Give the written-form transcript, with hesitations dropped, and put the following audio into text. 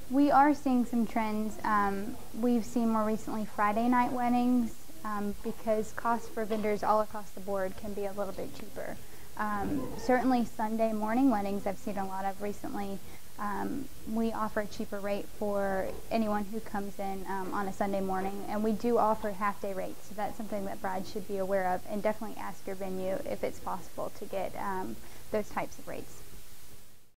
We are seeing some trends. We've seen more recently Friday night weddings because costs for vendors all across the board can be a little bit cheaper. Certainly Sunday morning weddings I've seen a lot of recently. We offer a cheaper rate for anyone who comes in on a Sunday morning, and we do offer half-day rates, so that's something that brides should be aware of, and definitely ask your venue if it's possible to get those types of rates.